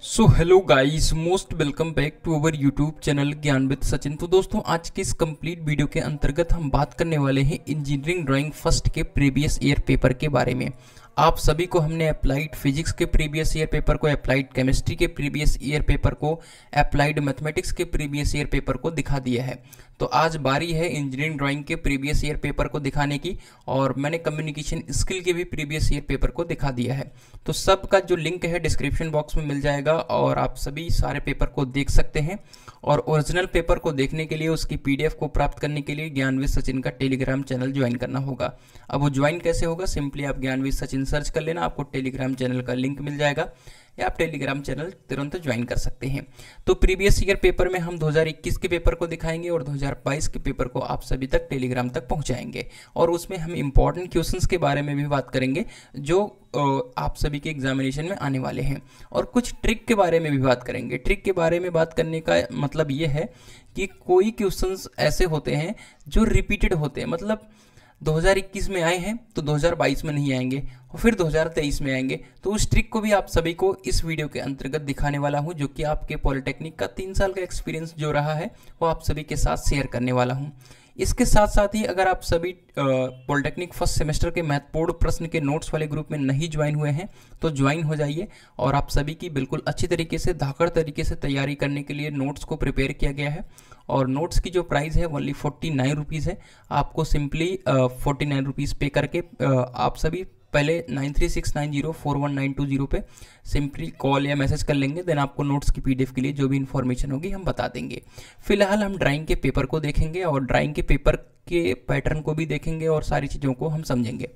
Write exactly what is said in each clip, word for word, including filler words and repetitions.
So hello guys, most welcome back to our YouTube channel Gyan with Sachin. तो दोस्तों, आज के इस कंप्लीट वीडियो के अंतर्गत हम बात करने वाले हैं इंजीनियरिंग ड्राइंग फर्स्ट के प्रीवियस ईयर पेपर के बारे में। आप सभी को हमने अप्लाइड फिजिक्स के प्रीवियस ईयर पेपर को, अप्लाइड केमिस्ट्री के प्रीवियस ईयर पेपर को, अप्लाइड मैथमेटिक्स के प्रीवियस ईयर पेपर को दिखा दिया है। तो आज बारी है इंजीनियरिंग ड्राइंग के प्रीवियस ईयर पेपर को दिखाने की, और मैंने कम्युनिकेशन स्किल के भी प्रीवियस ईयर पेपर को दिखा दिया है। तो सब का जो लिंक है डिस्क्रिप्शन बॉक्स में मिल जाएगा और आप सभी सारे पेपर को देख सकते हैं। और ओरिजिनल पेपर को देखने के लिए, उसकी पीडीएफ को प्राप्त करने के लिए ज्ञान विद सचिन का टेलीग्राम चैनल ज्वाइन करना होगा। अब वो ज्वाइन कैसे होगा? सिंपली आप ज्ञान विद सचिन सर्च कर लेना, आपको टेलीग्राम चैनल का लिंक मिल जाएगा या आप टेलीग्राम चैनल तुरंत ज्वाइन कर सकते हैं। तो प्रीवियस ईयर पेपर में हम दो हज़ार इक्कीस के पेपर को दिखाएंगे और दो हज़ार बाईस के पेपर को आप सभी तक टेलीग्राम तक पहुंचाएंगे। और उसमें हम इंपॉर्टेंट क्वेश्चंस के बारे में भी बात करेंगे जो आप सभी के एग्जामिनेशन में आने वाले हैं, और कुछ ट्रिक के बारे में भी बात करेंगे। ट्रिक के बारे में बात करने का मतलब ये है कि कोई क्वेश्चंस ऐसे होते हैं जो रिपीटेड होते हैं, मतलब दो हज़ार इक्कीस में आए हैं तो दो हज़ार बाईस में नहीं आएंगे और फिर दो हज़ार तेईस में आएंगे। तो उस ट्रिक को भी आप सभी को इस वीडियो के अंतर्गत दिखाने वाला हूं, जो कि आपके पॉलिटेक्निक का तीन साल का एक्सपीरियंस जो रहा है वो आप सभी के साथ शेयर करने वाला हूं। इसके साथ साथ ही अगर आप सभी पॉलिटेक्निक फर्स्ट सेमेस्टर के महत्वपूर्ण प्रश्न के नोट्स वाले ग्रुप में नहीं ज्वाइन हुए हैं तो ज्वाइन हो जाइए, और आप सभी की बिल्कुल अच्छी तरीके से धाकड़ तरीके से तैयारी करने के लिए नोट्स को प्रिपेयर किया गया है। और नोट्स की जो प्राइस है ओनली फोर्टी नाइन रुपीज़ है। आपको सिंपली फोर्टी नाइन रुपीज़ पे करके uh, आप सभी पहले nine three six nine zero four one nine two zero पे सिंपली कॉल या मैसेज कर लेंगे, देन आपको नोट्स की पीडीएफ के लिए जो भी इन्फॉर्मेशन होगी हम बता देंगे। फिलहाल हम ड्राइंग के पेपर को देखेंगे और ड्राइंग के पेपर के पैटर्न को भी देखेंगे और सारी चीज़ों को हम समझेंगे।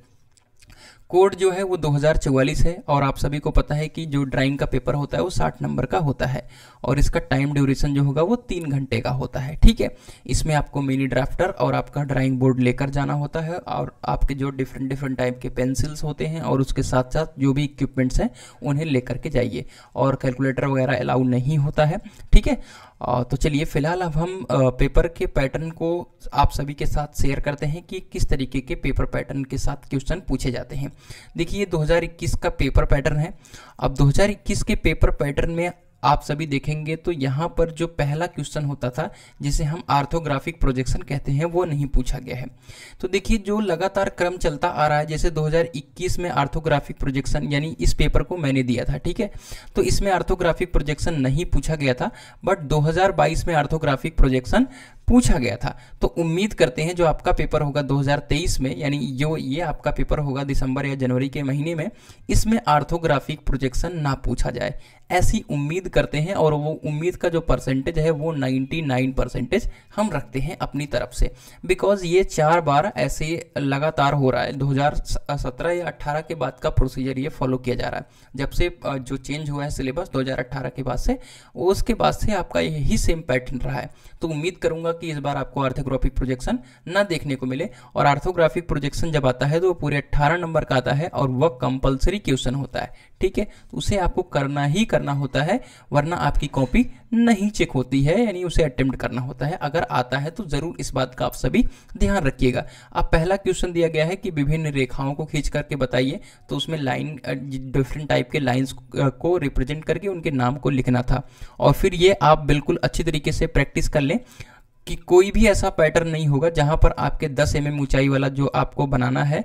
कोड जो है वो दो हज़ार चौवालीस है, और आप सभी को पता है कि जो ड्राइंग का पेपर होता है वो साठ नंबर का होता है, और इसका टाइम ड्यूरेशन जो होगा वो तीन घंटे का होता है। ठीक है, इसमें आपको मिनी ड्राफ्टर और आपका ड्राइंग बोर्ड लेकर जाना होता है, और आपके जो डिफरेंट डिफरेंट टाइप के पेंसिल्स होते हैं और उसके साथ साथ जो भी इक्विपमेंट्स हैं उन्हें लेकर के जाइए, और कैलकुलेटर वगैरह अलाउ नहीं होता है। ठीक है, तो चलिए फिलहाल अब हम पेपर के पैटर्न को आप सभी के साथ शेयर करते हैं कि किस तरीके के पेपर पैटर्न के साथ क्वेश्चन पूछे जाते हैं। देखिए, दो हज़ार इक्कीस का पेपर पैटर्न है। अब दो हज़ार इक्कीस के पेपर पैटर्न में आप सभी देखेंगे तो यहाँ पर जो पहला क्वेश्चन होता था, जिसे हम आर्थोग्राफिक प्रोजेक्शन कहते हैं, वो नहीं पूछा गया है। तो देखिए, जो लगातार क्रम चलता आ रहा है, जैसे दो हज़ार इक्कीस में आर्थोग्राफिक प्रोजेक्शन, यानी इस पेपर को मैंने दिया था, ठीक है, तो इसमें आर्थोग्राफिक प्रोजेक्शन नहीं पूछा गया था, बट दो हज़ार बाईस में आर्थोग्राफिक प्रोजेक्शन पूछा गया था। तो उम्मीद करते हैं जो आपका पेपर होगा दो हज़ार तेईस में, यानी जो ये आपका पेपर होगा दिसंबर या जनवरी के महीने में, इसमें आर्थोग्राफिक प्रोजेक्शन ना पूछा जाए, ऐसी उम्मीद करते हैं। और वो उम्मीद का जो परसेंटेज है वो निन्यानवे परसेंटेज हम रखते हैं अपनी तरफ से, बिकॉज ये चार बार ऐसे लगातार हो रहा है। दो हज़ार सत्रह या अठारह के बाद का प्रोसीजर ये फॉलो किया जा रहा है, जब से जो चेंज हुआ है सिलेबस दो हज़ार अठारह के बाद से, उसके बाद से आपका यही सेम पैटर्न रहा है। तो उम्मीद करूंगा कि इस बार आपको आर्थोग्राफिक प्रोजेक्शन ना देखने को मिले, और आर्थोग्राफिक प्रोजेक्शन जब आता है तो वो पूरे अट्ठारह नंबर का आता है और वह कंपलसरी क्वेश्चन होता है। ठीक है, तो उसे आपको करना ही करना होता है, वरना आपकी कॉपी नहीं चेक होती है, यानी उसे अटेम्प्ट करना होता है। अगर आता है तो जरूर इस बात का आप सभी ध्यान रखिएगा। अब पहला क्वेश्चन दिया गया है कि विभिन्न रेखाओं को खींच करके बताइए, तो उसमें लाइन डिफरेंट टाइप के लाइंस को रिप्रेजेंट करके उनके नाम को लिखना था। और फिर ये आप बिल्कुल अच्छी तरीके से प्रैक्टिस कर लें कि कोई भी ऐसा पैटर्न नहीं होगा जहां पर आपके दस एम एम ऊंचाई वाला जो आपको बनाना है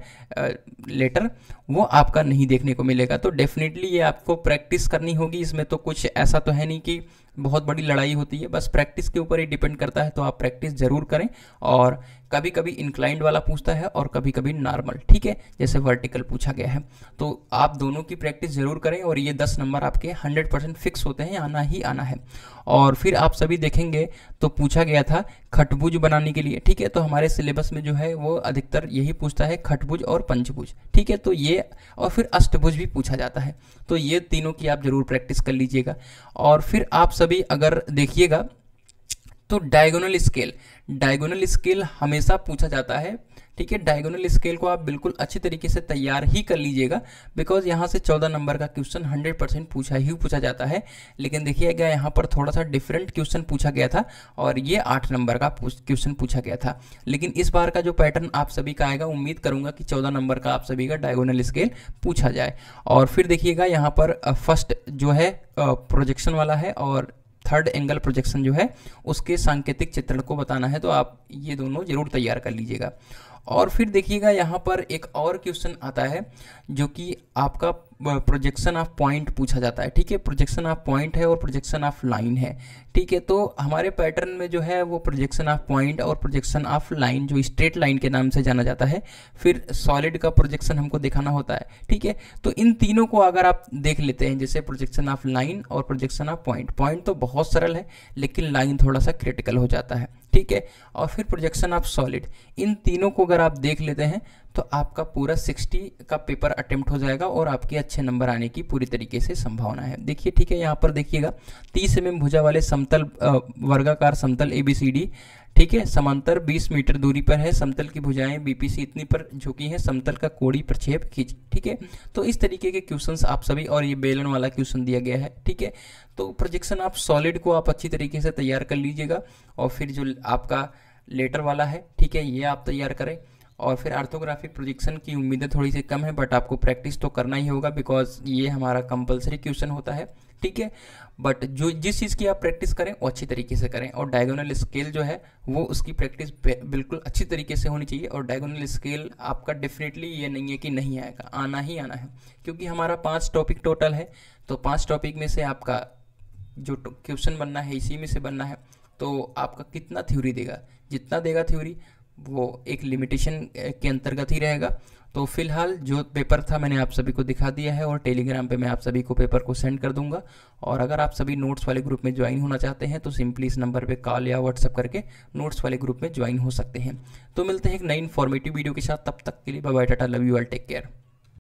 लेटर, वो आपका नहीं देखने को मिलेगा। तो डेफिनेटली ये आपको प्रैक्टिस करनी होगी। इसमें तो कुछ ऐसा तो है नहीं कि बहुत बड़ी लड़ाई होती है, बस प्रैक्टिस के ऊपर ही डिपेंड करता है। तो आप प्रैक्टिस जरूर करें, और कभी कभी इंक्लाइंड वाला पूछता है और कभी कभी नॉर्मल, ठीक है, जैसे वर्टिकल पूछा गया है। तो आप दोनों की प्रैक्टिस जरूर करें, और ये दस नंबर आपके हंड्रेड परसेंट फिक्स होते हैं, आना ही आना है। और फिर आप सभी देखेंगे तो पूछा गया था खटभुज बनाने के लिए, ठीक है, तो हमारे सिलेबस में जो है वो अधिकतर यही पूछता है, खटभुज और पंचभुज, ठीक है, तो ये, और फिर अष्टभुज भी पूछा जाता है। तो ये तीनों की आप जरूर प्रैक्टिस कर लीजिएगा। और फिर आप सभी अगर देखिएगा तो डायगोनल स्केल, डायगोनल स्केल हमेशा पूछा जाता है ठीक है। डायगोनल स्केल को आप बिल्कुल अच्छी तरीके से तैयार ही कर लीजिएगा, बिकॉज यहाँ से चौदह नंबर का क्वेश्चन हंड्रेड परसेंट पूछा ही पूछा जाता है। लेकिन देखिएगा यहाँ पर थोड़ा सा डिफरेंट क्वेश्चन पूछा गया था और ये आठ नंबर का क्वेश्चन पूछा गया था। लेकिन इस बार का जो पैटर्न आप सभी का आएगा, उम्मीद करूंगा कि चौदह नंबर का आप सभी का डायगोनल स्केल पूछा जाए। और फिर देखिएगा यहाँ पर फर्स्ट जो है प्रोजेक्शन वाला है और थर्ड एंगल प्रोजेक्शन जो है उसके सांकेतिक चित्रण को बताना है, तो आप ये दोनों जरूर तैयार कर लीजिएगा। और फिर देखिएगा यहाँ पर एक और क्वेश्चन आता है जो कि आपका प्रोजेक्शन ऑफ पॉइंट पूछा जाता है। ठीक है, प्रोजेक्शन ऑफ पॉइंट है और प्रोजेक्शन ऑफ लाइन है। ठीक है, तो हमारे पैटर्न में जो है वो प्रोजेक्शन ऑफ पॉइंट और प्रोजेक्शन ऑफ लाइन, जो स्ट्रेट लाइन के नाम से जाना जाता है, फिर सॉलिड का प्रोजेक्शन हमको दिखाना होता है। ठीक है, तो इन तीनों को अगर आप देख लेते हैं, जैसे प्रोजेक्शन ऑफ लाइन और प्रोजेक्शन ऑफ पॉइंट, पॉइंट तो बहुत सरल है लेकिन लाइन थोड़ा सा क्रिटिकल हो जाता है। ठीक है, और फिर प्रोजेक्शन ऑफ सॉलिड, इन तीनों को अगर आप देख लेते हैं तो आपका पूरा साठ का पेपर अटेम्प्ट हो जाएगा और आपके अच्छे नंबर आने की पूरी तरीके से संभावना है। देखिए, ठीक है, यहाँ पर देखिएगा तीस एम एम भुजा वाले समतल वर्गाकार समतल ए बी सी डी, ठीक है, समांतर बीस मीटर दूरी पर है, समतल की भुजाएं बीपीसी इतनी पर झुकी हैं, समतल का कोणीय प्रक्षेप खींच। ठीक है, तो इस तरीके के क्वेश्चंस आप सभी, और ये बेलन वाला क्वेश्चन दिया गया है। ठीक है, तो प्रोजेक्शन ऑफ सॉलिड को आप अच्छी तरीके से तैयार कर लीजिएगा। और फिर जो आपका लेटर वाला है, ठीक है, ये आप तैयार करें। और फिर ऑर्थोग्राफिक प्रोजेक्शन की उम्मीदें थोड़ी सी कम है, बट आपको प्रैक्टिस तो करना ही होगा बिकॉज ये हमारा कंपलसरी क्वेश्चन होता है। ठीक है, बट जो जिस चीज़ की आप प्रैक्टिस करें वो अच्छी तरीके से करें। और डायगोनल स्केल जो है वो उसकी प्रैक्टिस बिल्कुल अच्छी तरीके से होनी चाहिए। और डायगोनल स्केल आपका डेफिनेटली ये नहीं है कि नहीं आएगा, आना ही आना है, क्योंकि हमारा पाँच टॉपिक टोटल है। तो पाँच टॉपिक में से आपका जो क्वेश्चन बनना है इसी में से बनना है। तो आपका कितना थ्योरी देगा, जितना देगा थ्योरी वो एक लिमिटेशन के अंतर्गत ही रहेगा। तो फिलहाल जो पेपर था मैंने आप सभी को दिखा दिया है और टेलीग्राम पे मैं आप सभी को पेपर को सेंड कर दूंगा। और अगर आप सभी नोट्स वाले ग्रुप में ज्वाइन होना चाहते हैं तो सिंपली इस नंबर पे कॉल या व्हाट्सएप करके नोट्स वाले ग्रुप में ज्वाइन हो सकते हैं। तो मिलते हैं एक नई इन्फॉर्मेटिव वीडियो के साथ, तब तक के लिए bye bye, tata, love you all, take care.